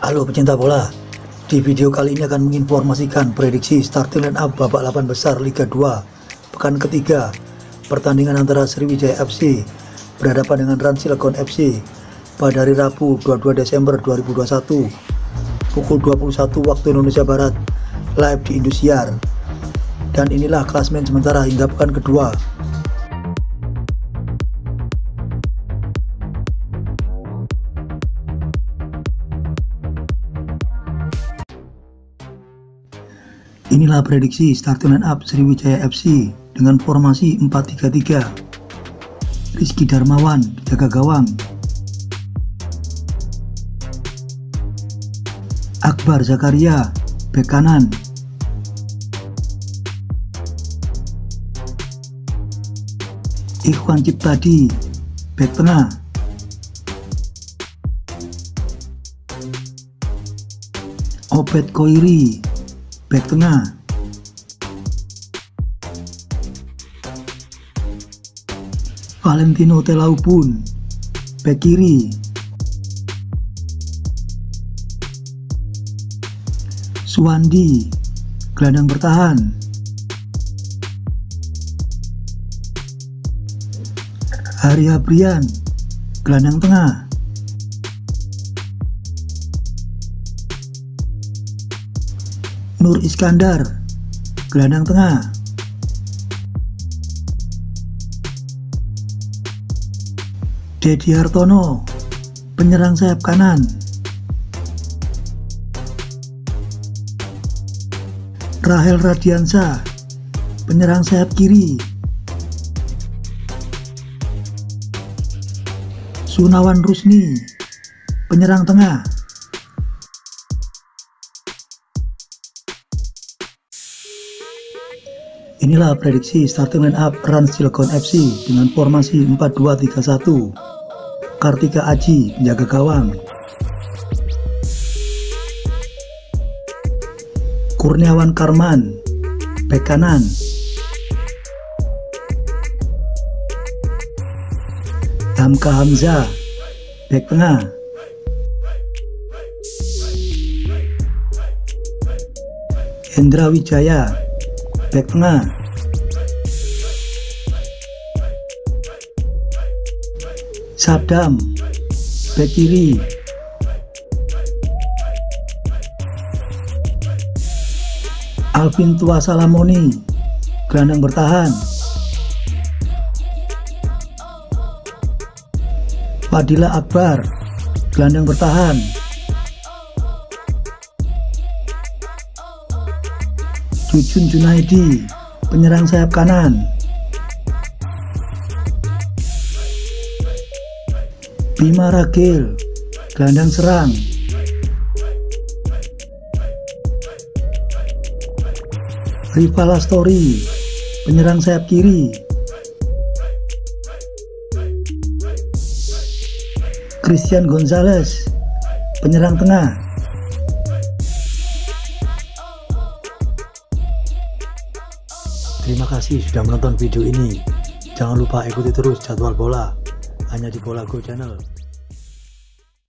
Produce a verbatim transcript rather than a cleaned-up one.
Halo pecinta bola, di video kali ini akan menginformasikan prediksi starting line up babak delapan besar Liga dua pekan ketiga pertandingan antara Sriwijaya F C berhadapan dengan Rans Cilegon F C pada hari Rabu dua puluh dua Desember dua ribu dua puluh satu pukul dua puluh satu waktu Indonesia Barat, live di Indosiar. Dan inilah klasemen sementara hingga pekan kedua. Inilah prediksi starting line up Sriwijaya F C dengan formasi empat tiga tiga. Rizky Darmawan jaga gawang. Akbar Zakaria bek kanan. Ikhwan Ciptadi bek tengah. Obed Koiri bek tengah. Valentino Telaupun bek kiri. Suwandi gelandang bertahan. Arya Brian gelandang tengah. Nur Iskandar gelandang tengah. Dedi Hartono penyerang sayap kanan. Rahel Radiansa penyerang sayap kiri. Sunawan Rusni penyerang tengah. Inilah prediksi starting line up Rans Cilegon F C dengan formasi empat dua tiga satu. Kartika Aji menjaga gawang. Kurniawan Karman bek kanan. Hamka Hamzah bek tengah. Hendra Wijaya bek tengah. Sabdam bek kiri. Alvin Tua Salamoni gelandang bertahan. Fadila Akbar gelandang bertahan. Jujun Junaidi penyerang sayap kanan. Bima Ragil gelandang serang. Rival Astori penyerang sayap kiri. Christian Gonzalez penyerang tengah. Terima kasih sudah menonton video ini. Jangan lupa ikuti terus jadwal bola hanya di Bola Go Channel.